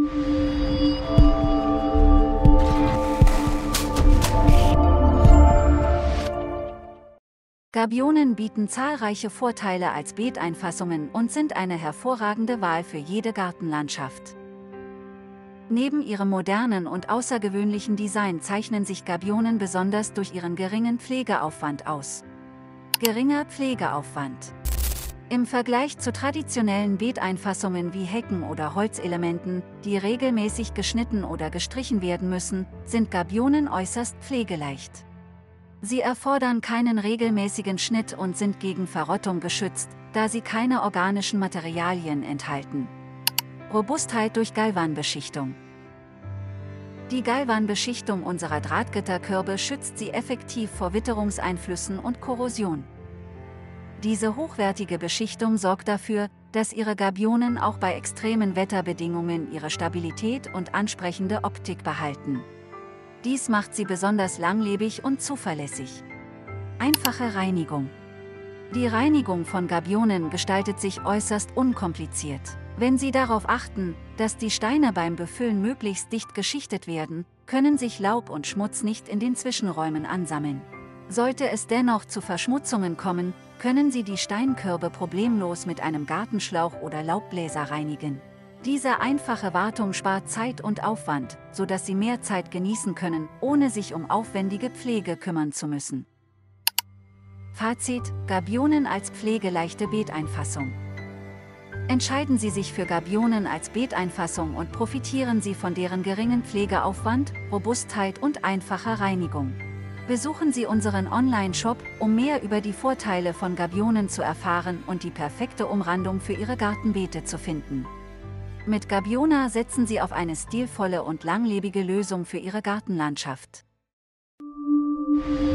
Gabionen bieten zahlreiche Vorteile als Beeteinfassungen und sind eine hervorragende Wahl für jede Gartenlandschaft. Neben ihrem modernen und außergewöhnlichen Design zeichnen sich Gabionen besonders durch ihren geringen Pflegeaufwand aus. Geringer Pflegeaufwand. Im Vergleich zu traditionellen Beeteinfassungen wie Hecken oder Holzelementen, die regelmäßig geschnitten oder gestrichen werden müssen, sind Gabionen äußerst pflegeleicht. Sie erfordern keinen regelmäßigen Schnitt und sind gegen Verrottung geschützt, da sie keine organischen Materialien enthalten. Robustheit durch Galvanbeschichtung. Die Galvanbeschichtung unserer Drahtgitterkörbe schützt sie effektiv vor Witterungseinflüssen und Korrosion. Diese hochwertige Beschichtung sorgt dafür, dass Ihre Gabionen auch bei extremen Wetterbedingungen ihre Stabilität und ansprechende Optik behalten. Dies macht sie besonders langlebig und zuverlässig. Einfache Reinigung. Die Reinigung von Gabionen gestaltet sich äußerst unkompliziert. Wenn Sie darauf achten, dass die Steine beim Befüllen möglichst dicht geschichtet werden, können sich Laub und Schmutz nicht in den Zwischenräumen ansammeln. Sollte es dennoch zu Verschmutzungen kommen, können Sie die Steinkörbe problemlos mit einem Gartenschlauch oder Laubbläser reinigen. Diese einfache Wartung spart Zeit und Aufwand, sodass Sie mehr Zeit genießen können, ohne sich um aufwendige Pflege kümmern zu müssen. Fazit: Gabionen als pflegeleichte Beeteinfassung. Entscheiden Sie sich für Gabionen als Beeteinfassung und profitieren Sie von deren geringen Pflegeaufwand, Robustheit und einfacher Reinigung. Besuchen Sie unseren Online-Shop, um mehr über die Vorteile von Gabionen zu erfahren und die perfekte Umrandung für Ihre Gartenbeete zu finden. Mit Gabiona setzen Sie auf eine stilvolle und langlebige Lösung für Ihre Gartenlandschaft.